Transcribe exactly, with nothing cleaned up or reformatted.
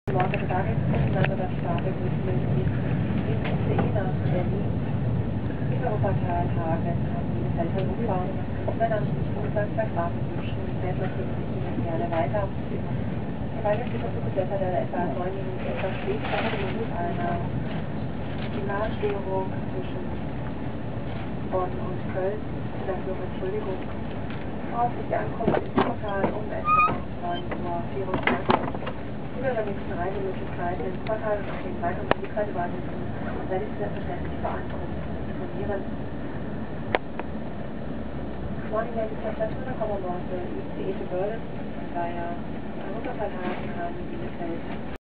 Morgen Tages miteinander das startet mit dem I C E nach Berlin. In Wuppertal-Hagen haben die Eltern umgebaut. Mein Name ist Montag bei Grafenbüschen, etwas fünfzig Minuten gerne weiter. Dabei ist die Versuchswetter der etwa neun Minuten etwas später mit einer Signalstörung zwischen Bonn und Köln. Dafür Entschuldigung. Voraussichtliche Ankunft in Wuppertal um etwa neun Uhr vierundzwanzig. Über der nächsten Reisemöglichkeiten in Wuppertal und auf den weiteren Musikreisebahnhöfen werde ich selbstverständlich vor Ankunft informieren. Morning, ladies and gentlemen, welcome on board the I C E to Berlin via Wuppertal-Hagen, Bielefeld.